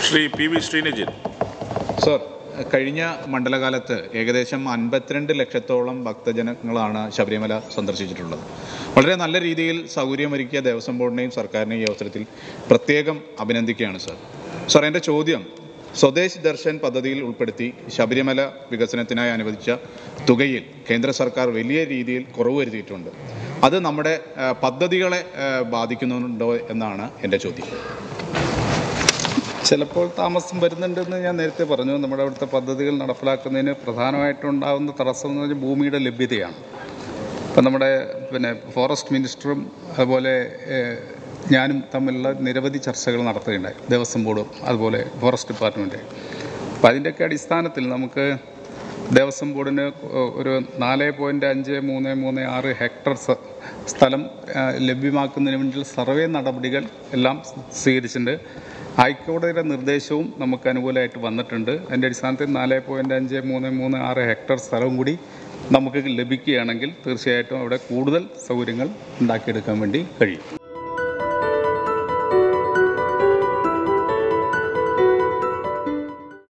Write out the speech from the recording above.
Shri P V Sreenijin. Sir, കഴിഞ്ഞ മണ്ഡലകാലത്ത് ഏകദേശം 52 ലക്ഷത്തോളം ഭക്തജനങ്ങളാണ് ശബരിമല സന്ദർശിച്ചിട്ടുള്ളത്. വളരെ നല്ല രീതിയിൽ സൗകര്യമൊരുക്കിയ ദേവസ്വം ബോർഡിനെയും സർക്കാരിനെയും ഈ അവസരത്തിൽ പ്രത്യേകം അഭിനന്ദിക്കുകയാണ് സർ, എൻ്റെ ചോദ്യം, സ്വദേശ് ദർശൻ പദ്ധതിയിൽ ഉൾപ്പെടുത്തി ശബരിമല വികസനത്തിനായി അനുവദിച്ച തുകയിൽ കേന്ദ്ര സർക്കാർ വലിയ രീതിയിൽ കുറവ് വരുത്തിയിട്ടുണ്ട്. അത് നമ്മുടെ പദ്ധതികളെ ബാധിക്കുന്നുണ്ടോ എന്നാണ് എൻ്റെ ചോദ്യം. ചിലപ്പോൾ താമസം വരുന്നുണ്ടെന്ന് ഞാൻ നേരത്തെ പറഞ്ഞു. നമ്മുടെ അവിടുത്തെ പദ്ധതികൾ നടപ്പിലാക്കുന്നതിന് പ്രധാനമായിട്ടുണ്ടാകുന്ന തടസ്സം എന്ന് പറഞ്ഞാൽ ഭൂമിയുടെ ലഭ്യതയാണ്. ഇപ്പം നമ്മുടെ ഫോറസ്റ്റ് മിനിസ്റ്ററും അതുപോലെ ഞാനും തമ്മിലുള്ള നിരവധി ചർച്ചകൾ നടത്തുകയുണ്ടായി, ദേവസ്വം ബോർഡും അതുപോലെ ഫോറസ്റ്റ് ഡിപ്പാർട്ട്മെൻറ്റ്. അപ്പം അതിൻ്റെയൊക്കെ അടിസ്ഥാനത്തിൽ നമുക്ക് ദേവസ്വം ബോർഡിന് ഒരു 4.5336 ഹെക്ടർ സ്ഥലം ലഭ്യമാക്കുന്നതിന് വേണ്ടി സർവേ നടപടികൾ എല്ലാം സ്വീകരിച്ചിട്ടുണ്ട്. ഹൈക്കോടതിയുടെ നിർദ്ദേശവും നമുക്ക് അനുകൂലമായിട്ട് വന്നിട്ടുണ്ട്. അതിൻ്റെ അടിസ്ഥാനത്തിൽ 4.5336 ഹെക്ടർ സ്ഥലവും കൂടി നമുക്ക് ലഭിക്കുകയാണെങ്കിൽ തീർച്ചയായിട്ടും അവിടെ കൂടുതൽ സൗകര്യങ്ങൾ ഉണ്ടാക്കിയെടുക്കാൻ വേണ്ടി കഴിയും.